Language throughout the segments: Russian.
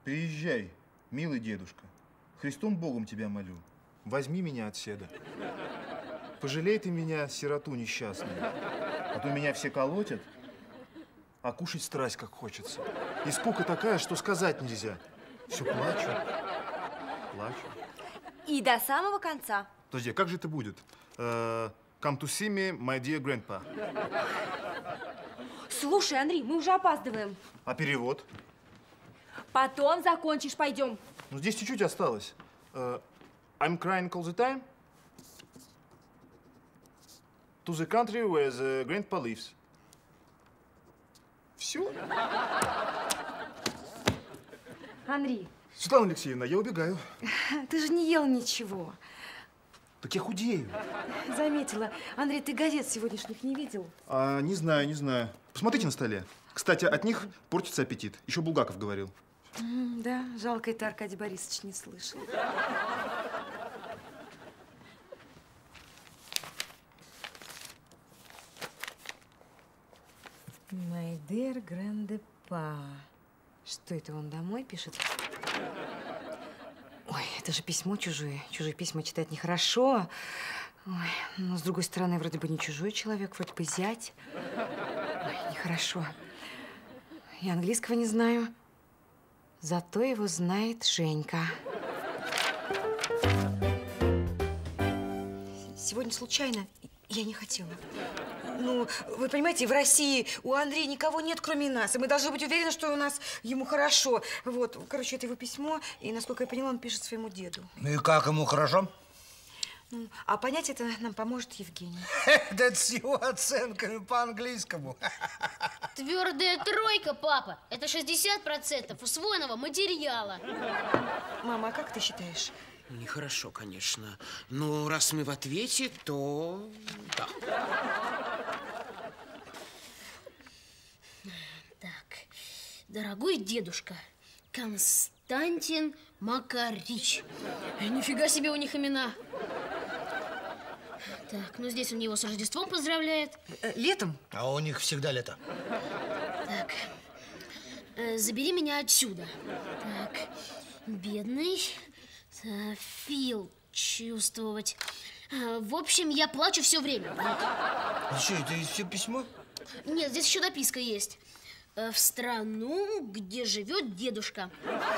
Приезжай, милый дедушка. Христом Богом тебя молю. Возьми меня отседа. Пожалей ты меня, сироту несчастную. А то меня все колотят, а кушать страсть как хочется. И скука такая, что сказать нельзя. Все плачу, плачу. И до самого конца. Подожди, а как же это будет? Come to see me, my dear grandpa. Слушай, Андрей, мы уже опаздываем. А перевод? Потом закончишь, пойдем. Ну, здесь чуть-чуть осталось. I'm crying all the time. To the country where the grandpa lives. Все. Андрей. Светлана Алексеевна, я убегаю. Ты же не ел ничего. Так я худею. Заметила. Андрей, ты газет сегодняшних не видел? Не знаю, не знаю. Посмотрите на столе. Кстати, от них портится аппетит. Еще Булгаков говорил. Да, жалко, это Аркадий Борисович не слышал. My dear grandpa. Что это, он домой пишет? Ой, это же письмо чужое. Чужие письма читать нехорошо. Ой, но с другой стороны, вроде бы не чужой человек, вроде бы зять. Ой, нехорошо. Я английского не знаю. Зато его знает Женька. Сегодня случайно. Я не хотела. Ну, вы понимаете, в России у Андрея никого нет, кроме нас. И мы должны быть уверены, что у нас ему хорошо. Вот, короче, это его письмо. И, насколько я поняла, он пишет своему деду. Ну и как ему хорошо? Ну, а понять это нам поможет Евгений. Да это с его оценками по английскому. Твердая тройка, папа. Это 60% усвоенного материала. Мама, а как ты считаешь? Нехорошо, конечно. Но раз мы в ответе, то да. Так, дорогой дедушка, Константин Макарич. Нифига себе у них имена. Так, ну здесь он его с Рождеством поздравляет. Летом? А у них всегда лето. Так, забери меня отсюда. Так, бедный Фил чувствовать. В общем, я плачу все время. А что, это все письмо? Нет, здесь еще дописка есть. В страну, где живет дедушка.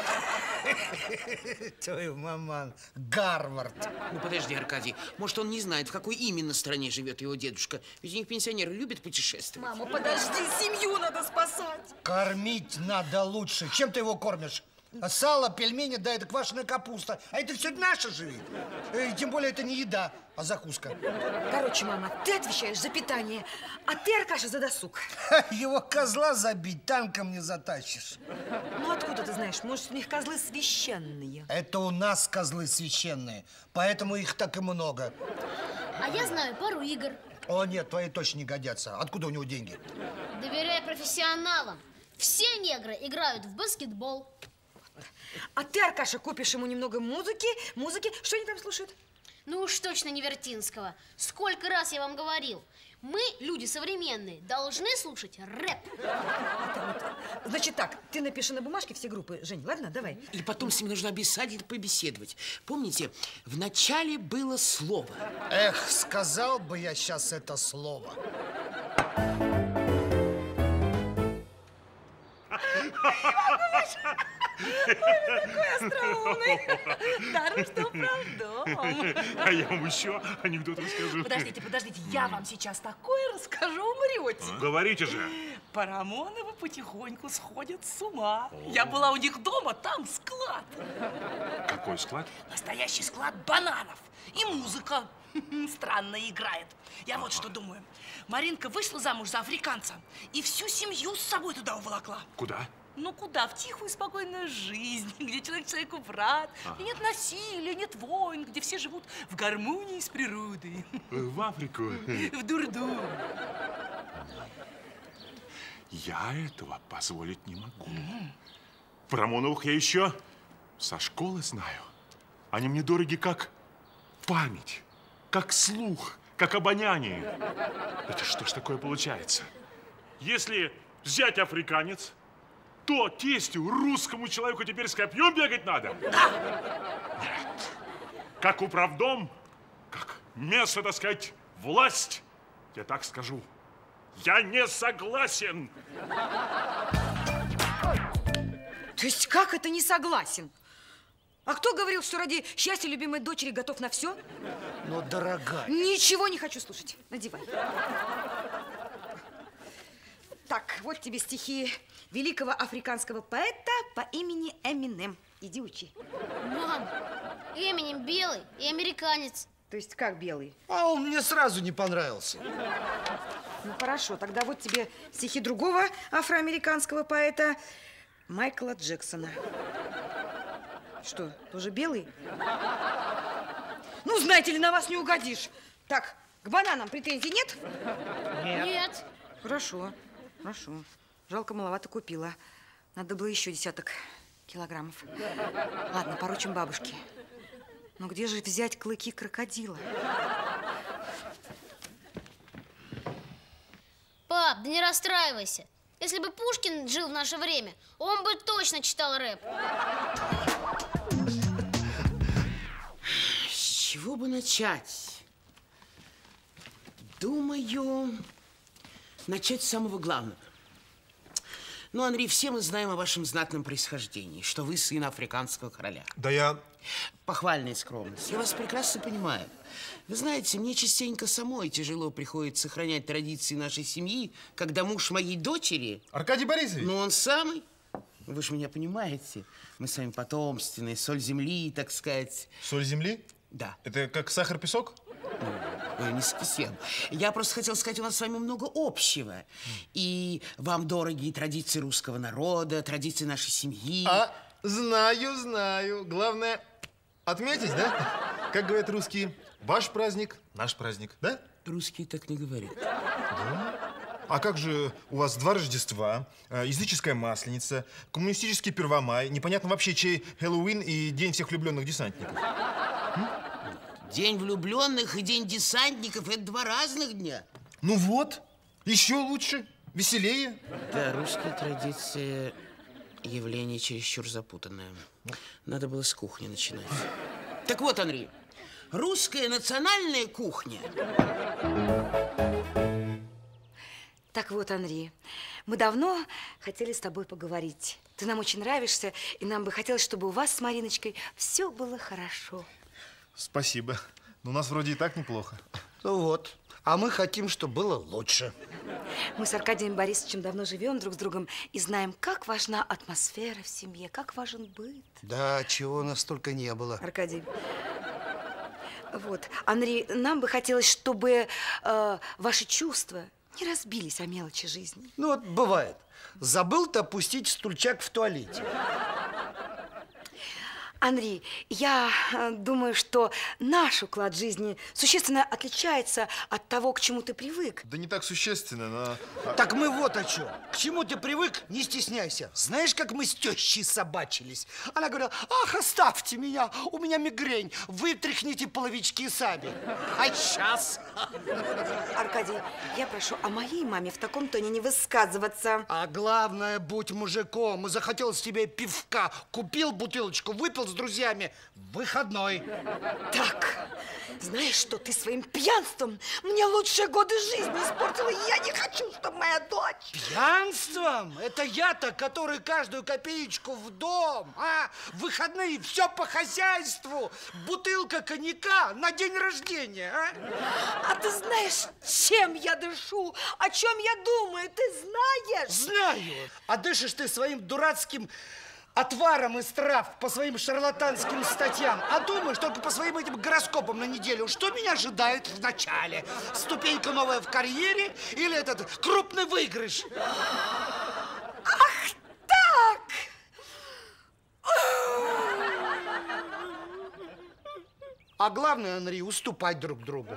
Твой маман, Гарвард. Ну, подожди, Аркадий, может, он не знает, в какой именно стране живет его дедушка? Ведь у них пенсионеры любят путешествовать. Мама, подожди, семью надо спасать. Кормить надо лучше. Чем ты его кормишь? Сало, пельмени, да это квашеная капуста. А это все наше же. И тем более это не еда, а закуска. Короче, мама, ты отвечаешь за питание, а ты, Аркаша, за досуг. Его козла забить танком не затащишь. Ну, откуда ты знаешь? Может, у них козлы священные? Это у нас козлы священные, поэтому их так и много. А я знаю пару игр. О, нет, твои точно не годятся. Откуда у него деньги? Доверяй профессионалам. Все негры играют в баскетбол. А ты, Аркаша, купишь ему немного музыки. Что они там слушают? Ну уж точно не Вертинского. Сколько раз я вам говорил. Мы, люди современные, должны слушать рэп. Значит так, ты напиши на бумажке все группы, Жень, ладно? Давай. И потом с ним нужно обязательно побеседовать. Помните, в начале было слово. Эх, сказал бы я сейчас это слово. Какой остроумный. Даром, что правдом. А я вам еще анекдот расскажу. Подождите, я вам сейчас такое расскажу, умрете. Говорите же. Парамоновы потихоньку сходят с ума. Я была у них дома, там склад. Какой склад? Настоящий склад бананов. И музыка странно играет. Я вот что думаю. Маринка вышла замуж за африканца и всю семью с собой туда уволокла. Куда? Ну куда? В тихую, спокойную жизнь, где человек человеку брат, где нет насилия, нет войн, где все живут в гармонии с природой. В Африку? В дурдом. Я этого позволить не могу. Парамоновых я еще со школы знаю. Они мне дороги как память, как слух, как обоняние. Это что ж такое получается? Если взять африканец, что, тестю, русскому человеку теперь с копьем бегать надо? Да. Нет. Как управдом, как место, так сказать, власть, я так скажу, я не согласен. То есть как это не согласен? А кто говорил, что ради счастья любимой дочери готов на все? Но, дорогая... Ничего не хочу слушать. Надевай. Так, вот тебе стихи великого африканского поэта по имени Эминем. Иди учи. Мам, Эминем белый и американец. То есть как белый? А он мне сразу не понравился. Ну хорошо, тогда вот тебе стихи другого афроамериканского поэта Майкла Джексона. Что, тоже белый? Ну, знаете ли, на вас не угодишь. Так, к бананам претензий нет? Нет. Хорошо, хорошо. Жалко, маловато купила. Надо было еще 10 килограммов. Ладно, поручим бабушке. Но где же взять клыки крокодила? Пап, да не расстраивайся. Если бы Пушкин жил в наше время, он бы точно читал рэп. С чего бы начать? Думаю, начать с самого главного. Ну, Анри, все мы знаем о вашем знатном происхождении, что вы сын африканского короля. Да я... Похвальная скромность. Я вас прекрасно понимаю. Вы знаете, мне частенько самой тяжело приходится сохранять традиции нашей семьи, когда муж моей дочери... Аркадий Борисович? Ну, он самый. Вы же меня понимаете. Мы с вами потомственные, соль земли, так сказать. Соль земли? Да. Это как сахар-песок? Не совсем. Я просто хотел сказать, у нас с вами много общего. И вам дороги традиции русского народа, традиции нашей семьи. А, знаю. Главное, отметить, да? Как говорят русские, ваш праздник, наш праздник, да? Русские так не говорят. Да? А как же у вас 2 Рождества, языческая Масленица, коммунистический Первомай, непонятно вообще, чей Хэллоуин и День всех влюбленных десантников? День влюбленных и День десантников – это 2 разных дня. Ну вот, еще лучше, веселее. Да, русская традиция – явление чересчур запутанное. Надо было с кухни начинать. Так вот, Анри, русская национальная кухня. Так вот, Анри, мы давно хотели с тобой поговорить. Ты нам очень нравишься, и нам бы хотелось, чтобы у вас с Мариночкой все было хорошо. Спасибо. Но у нас вроде и так неплохо. Ну вот. А мы хотим, чтобы было лучше. Мы с Аркадием Борисовичем давно живем друг с другом и знаем, как важна атмосфера в семье, как важен быт. Да, чего у нас только не было. Аркадий. Вот, Анри, нам бы хотелось, чтобы ваши чувства не разбились о мелочи жизни. Ну вот бывает. Забыл-то опустить стульчак в туалете. Анри, я думаю, что наш уклад жизни существенно отличается от того, к чему ты привык. Да не так существенно, но... Так мы вот о чем. К чему ты привык, не стесняйся. Знаешь, как мы с тещей собачились? Она говорила, ах, оставьте меня, у меня мигрень, вытряхните половички сами. А сейчас... Аркадий, я прошу о моей маме в таком тоне не высказываться. А главное, будь мужиком. Захотелось тебе пивка, купил бутылочку, выпил с друзьями в выходной. Так, знаешь что, ты своим пьянством мне лучшие годы жизни испортила, и я не хочу, чтобы моя дочь... Пьянством? Это я-то, который каждую копеечку в дом, а? В выходные все по хозяйству. Бутылка коньяка на день рождения, а? А ты знаешь, чем я дышу, о чем я думаю, ты знаешь? Знаю. А дышишь ты своим дурацким отваром из трав по своим шарлатанским статьям, а думаешь только по своим этим гороскопам на неделю. Что меня ожидает в начале? Ступенька новая в карьере или этот крупный выигрыш? Ах так! А главное, Анри, уступать друг другу.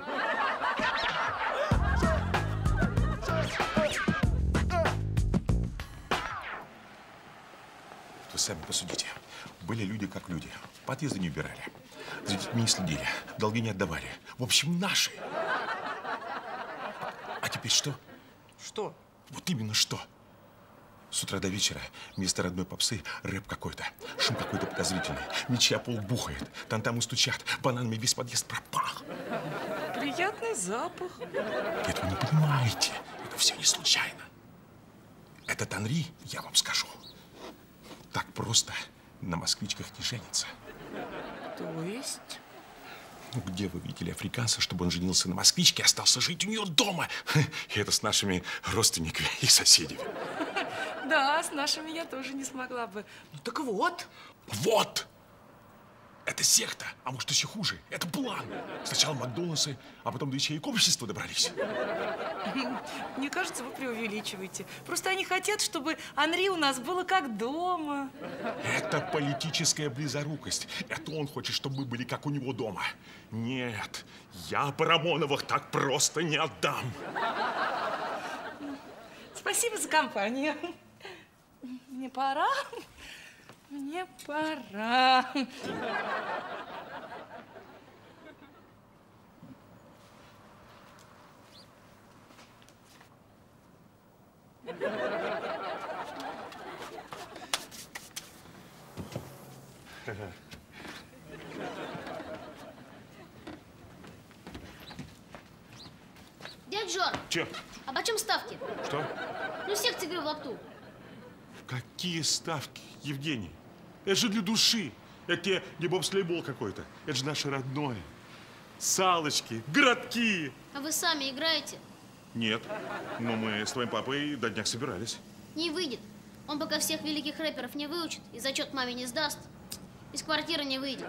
Вы сами посудите. Были люди как люди. Подъезды не убирали. За детьми не следили. Долги не отдавали. В общем, наши. А теперь что? Что? Вот именно что? С утра до вечера вместо родной попсы рэп какой-то, шум какой-то подозрительный. Мечи о пол бухает, там-там и стучат, бананами весь подъезд пропах. Приятный запах. Нет, вы не понимаете, это все не случайно. Этот Анри, я вам скажу, так просто на москвичках не женится. То есть? Ну, где вы видели африканца, чтобы он женился на москвичке и остался жить у нее дома? И это с нашими родственниками и соседями. Да, с нашими я тоже не смогла бы. Ну так вот. Вот! Это секта, а может еще хуже. Это план. Сначала Макдональдсы, а потом до ячеек общества добрались. Мне кажется, вы преувеличиваете. Просто они хотят, чтобы Анри у нас было как дома. Это политическая близорукость. Это он хочет, чтобы мы были как у него дома. Нет, я Парамоновых так просто не отдам. Спасибо за компанию. Мне пора. Мне пора. Дядь Жор, Че? а почем ставки? Что? Ну, секция игры в лапту. Какие ставки, Евгений? Это же для души. Это тебе не бобслейбол какой-то. Это же наше родное. Салочки, городки. А вы сами играете? Нет, но мы с твоим папой до дня собирались. Не выйдет. Он пока всех великих рэперов не выучит и зачет маме не сдаст, из квартиры не выйдет.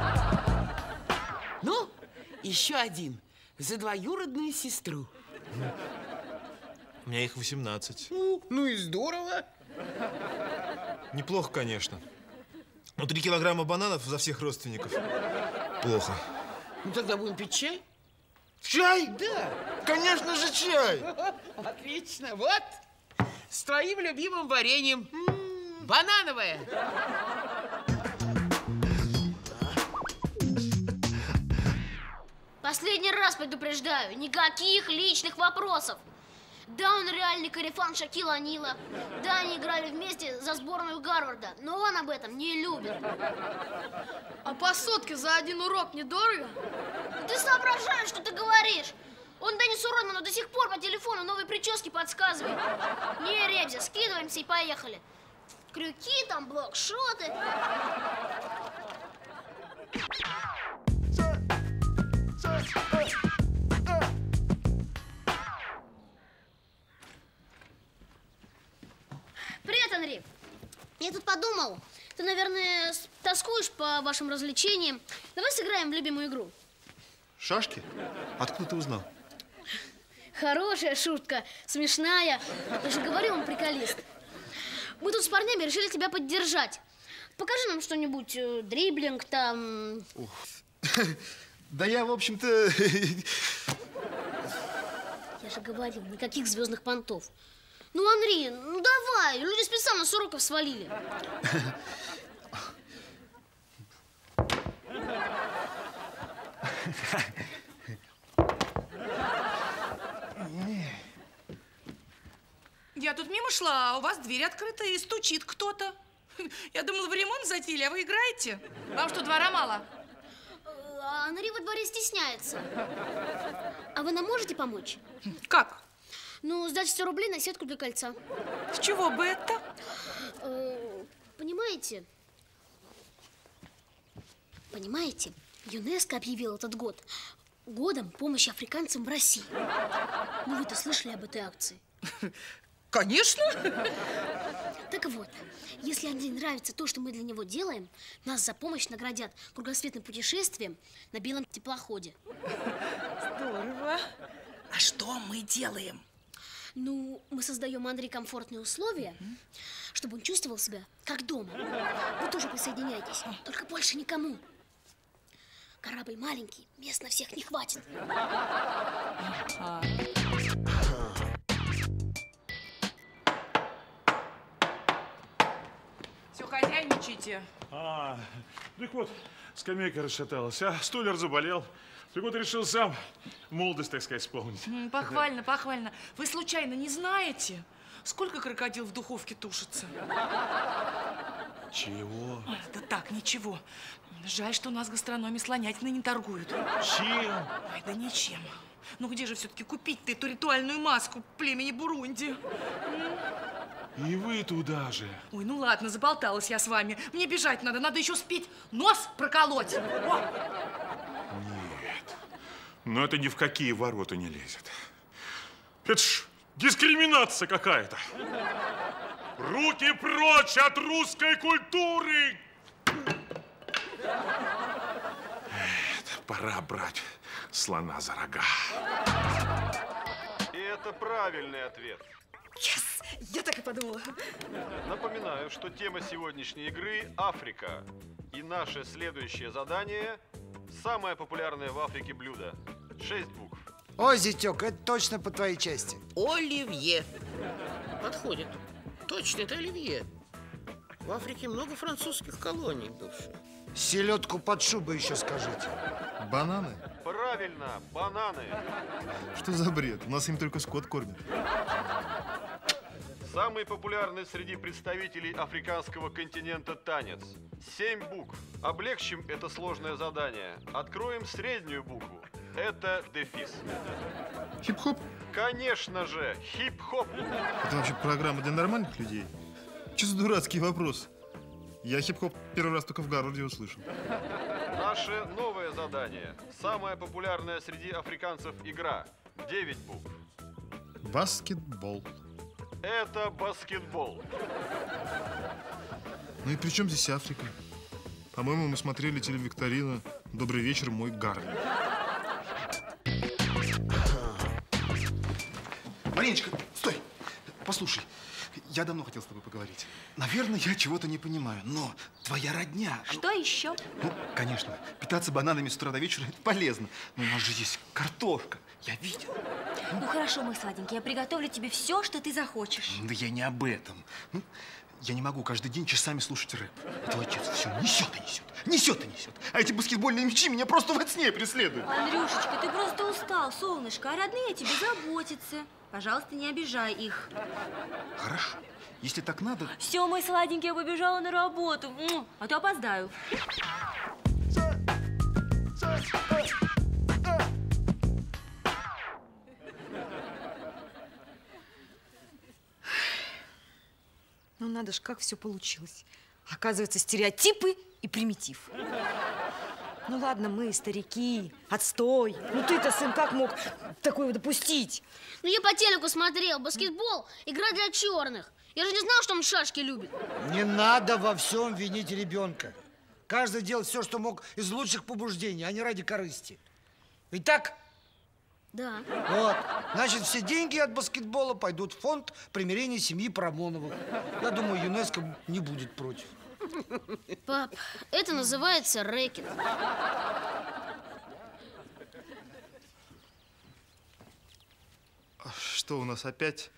Ну, еще один. За двоюродную сестру. У меня их 18. Ну и здорово. Неплохо, конечно. Но 3 килограмма бананов за всех родственников. Плохо. Ну тогда будем пить чай? Чай? Да. Конечно же, чай! Отлично. Вот. С твоим любимым вареньем. Банановое. Последний раз предупреждаю, никаких личных вопросов. Да, он реальный корефан Шакила О'Нила. Да, они играли вместе за сборную Гарварда, но он об этом не любит. А по сотке за один урок недорого? Ты соображаешь, что ты говоришь? Он Деннису Родману до сих пор по телефону новые прически подсказывает. Не, Ребзя, скидываемся и поехали. Крюки там, блокшоты. Привет, Анри. Я тут подумал, ты, наверное, тоскуешь по вашим развлечениям. Давай сыграем в любимую игру. Шашки? Откуда ты узнал? Хорошая шутка, смешная. Я же говорю, он приколист. Мы тут с парнями решили тебя поддержать. Покажи нам что-нибудь, дриблинг там. Да я, в общем-то... Я же говорил, никаких звездных понтов. Ну, Анри, ну давай, люди специально с уроков свалили. Я тут мимо шла, а у вас дверь открыта и стучит кто-то. Я думала, вы ремонт затеяли, а вы играете? Вам что, двора мало? А Анри во дворе стесняется. А вы нам можете помочь? Как? Ну, сдать 100 рублей на сетку для кольца. С чего бы это? Понимаете? Понимаете, ЮНЕСКО объявил этот год годом помощи африканцам в России. Ну, вы-то слышали об этой акции? Конечно. Так вот, если Андрею нравится то, что мы для него делаем, нас за помощь наградят кругосветным путешествием на белом теплоходе. Здорово. А что мы делаем? Ну, мы создаем Андрею комфортные условия, чтобы он чувствовал себя как дома. Вы тоже присоединяйтесь, только больше никому. Корабль маленький, мест на всех не хватит. Все, хозяйничайте. Так вот, скамейка расшаталась, а столер заболел. Так вот решил сам молодость, так сказать, исполнить. Похвально, похвально. Вы случайно не знаете, Сколько крокодил в духовке тушится? Чего? Ой, да так, ничего. Жаль, что у нас в гастрономе слонятиной не торгуют. Чем? Ой, да ничем. Ну где же все-таки купить-то эту ритуальную маску племени Бурунди? И вы туда же. Ой, ну ладно, заболталась я с вами. Мне бежать надо еще успеть нос проколоть. О! Нет, но это ни в какие ворота не лезет. Это ж дискриминация какая-то. Руки прочь от русской культуры! Пора брать слона за рога. И это правильный ответ. Yes! Я так и подумала. Напоминаю, что тема сегодняшней игры – Африка. И наше следующее задание – самое популярное в Африке блюдо. 6 букв. Ой, зятек, это точно по твоей части. Оливье. Подходит. Точно, это оливье. В Африке много французских колоний бывших. Селедку под шубой еще скажите. Бананы? Правильно, бананы. Что за бред? У нас им только скот кормят. Самый популярный среди представителей африканского континента танец. 7 букв. Облегчим это сложное задание. Откроем среднюю букву. Это дефис. Хип-хоп? Конечно же, хип-хоп. Это вообще программа для нормальных людей? Что за дурацкий вопрос? Я хип-хоп первый раз только в Гарварде услышал. Наше новое задание. Самая популярная среди африканцев игра. 9 букв. Баскетбол. Это баскетбол. Ну и при чем здесь Африка? По-моему, мы смотрели телевикторину «Добрый вечер, мой Гарри». Мариночка, стой! Послушай, я давно хотел с тобой поговорить. Наверное, я чего-то не понимаю, но твоя родня... Что еще? Ну, конечно, питаться бананами с утра до вечера – это полезно. Но у нас же есть картошка, я видел. Ну хорошо, мой сладенький, я приготовлю тебе все, что ты захочешь. Да я не об этом. Ну, я не могу каждый день часами слушать рэп. А твой отец все несет и несет, несет и несет. А эти баскетбольные мячи меня просто во сне преследуют. Андрюшечка, ты просто устал, солнышко, а родные о тебе заботятся. Пожалуйста, не обижай их. Хорошо, если так надо... Все, мой сладенький, я побежала на работу, а то опоздаю. Ну надо ж, как все получилось. Оказывается, стереотипы и примитив. Ну ладно, мы старики, отстой. Ну ты-то, сын, как мог такое допустить? Ну я по телеку смотрел, баскетбол, игра для черных. Я же не знал, что он шашки любит. Не надо во всем винить ребенка. Каждый делал все, что мог из лучших побуждений, а не ради корысти. Ведь так? Да. Вот. Значит, все деньги от баскетбола пойдут в фонд примирения семьи Парамоновых. Я думаю, ЮНЕСКО не будет против. Пап, это называется рэкет. Что у нас опять?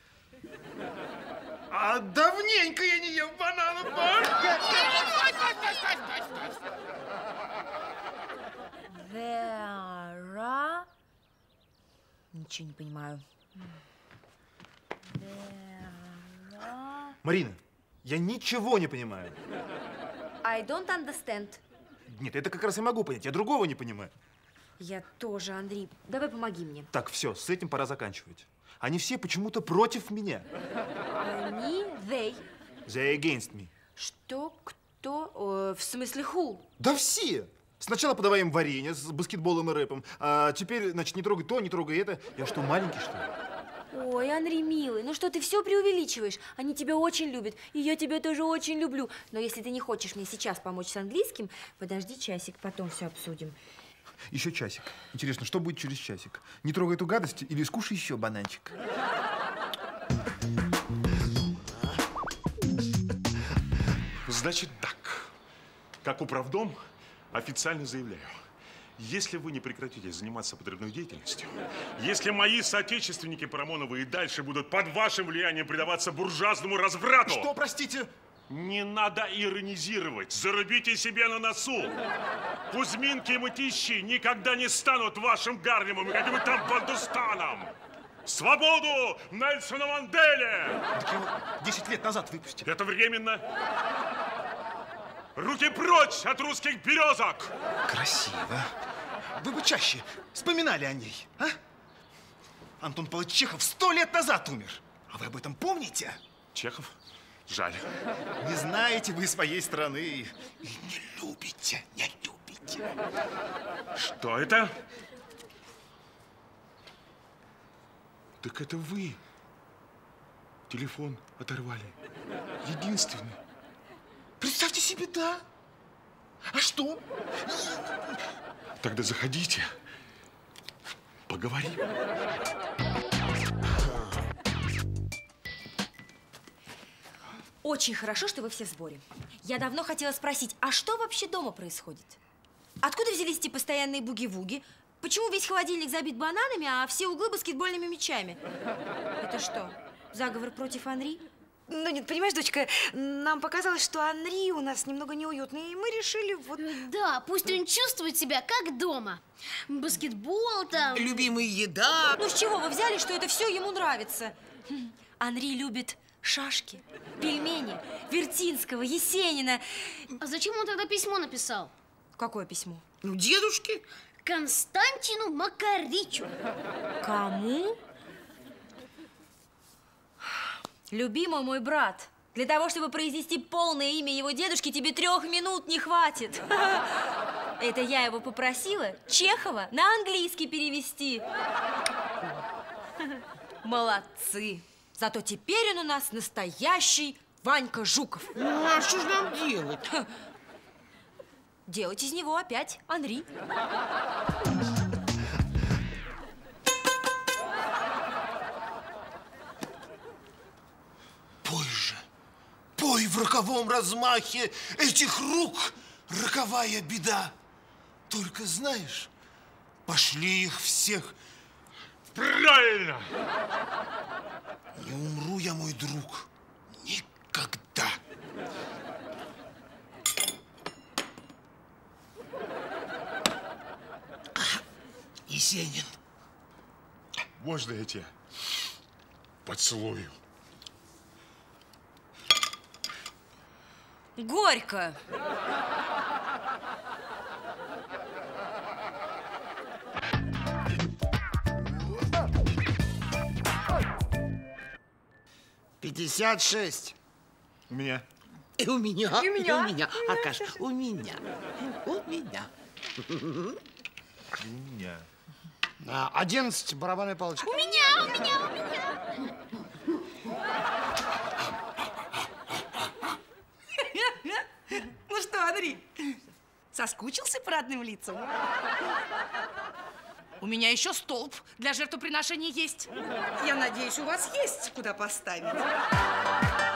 А давненько я не ел бананов. Вера... Ничего не понимаю. Вера... Марина, я ничего не понимаю. I don't understand. Нет, это как раз и могу понять. Я другого не понимаю. Я тоже, Андрей. Давай помоги мне. Так, все, с этим пора заканчивать. Они все почему-то против меня. Они, they. They against me. Что, кто, в смысле who? Да все! Сначала подавай им варенье с баскетболом и рэпом, а теперь, значит, не трогай то, не трогай это. Я что, маленький, что ли? Ой, Андрей, милый, ну что ты все преувеличиваешь? Они тебя очень любят, и я тебя тоже очень люблю. Но если ты не хочешь мне сейчас помочь с английским, подожди часик, потом все обсудим. Еще часик. Интересно, что будет через часик? Не трогай эту гадость или скушай еще бананчик? Значит так, как управдом официально заявляю, если вы не прекратите заниматься подрывной деятельностью, если мои соотечественники Парамоновы и дальше будут под вашим влиянием предаваться буржуазному разврату... Что, простите? Не надо иронизировать, зарубите себе на носу. Кузьминки и Мытищи никогда не станут вашим Гарлемом и каким-то там Бандустаном. Свободу Нельсону Манделе! Так его 10 лет назад выпустили. Это временно. Руки прочь от русских березок! Красиво. Вы бы чаще вспоминали о ней, а? Антон Павлович Чехов 100 лет назад умер. А вы об этом помните? Чехов? Жаль. Не знаете вы своей страны и не любите, не любите. Что это? Так это вы телефон оторвали. Единственный. Представьте себе, да. А что? Тогда заходите, поговорим. Очень хорошо, что вы все в сборе. Я давно хотела спросить, а что вообще дома происходит? Откуда взялись эти постоянные буги-вуги? Почему весь холодильник забит бананами, а все углы баскетбольными мячами? Это что, заговор против Анри? Ну нет, понимаешь, дочка, нам показалось, что Анри у нас немного неуютный, и мы решили вот... Да, пусть он чувствует себя как дома. Баскетбол там... Любимая еда. Ну с чего вы взяли, что это все ему нравится? Анри любит шашки, пельмени, Вертинского, Есенина. А зачем он тогда письмо написал? Какое письмо? Ну, дедушке. Константину Макаричу. Кому? Любимый мой брат, для того, чтобы произнести полное имя его дедушки, тебе 3 минут не хватит. Это я его попросила Чехова на английский перевести. Молодцы. Зато теперь он у нас настоящий Ванька Жуков. Ну, а что же нам делать? Делать из него опять Анри. Пой же, пой в роковом размахе этих рук, роковая беда. Только знаешь, пошли их всех. Правильно! Не умру я, мой друг, никогда. Есенин. Можно я тебя поцелую? Горько. «56. У меня. И у меня. И у меня. И у меня. Аркаш, у меня. У меня. У меня. 11. Барабанная палочка. У меня. Ну что, Анри, соскучился по родным лицам? У меня еще столб для жертвоприношения есть. Я надеюсь, у вас есть куда поставить.